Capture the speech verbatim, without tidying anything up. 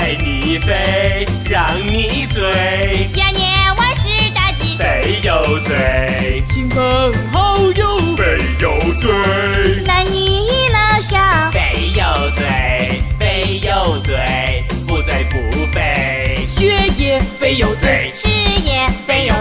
陪你飞，让你醉。 呀年万事大吉， 非有罪， 亲朋好友非有罪， 男女老少非有罪，非有罪，不醉不飞。 学业非有罪， 事业非有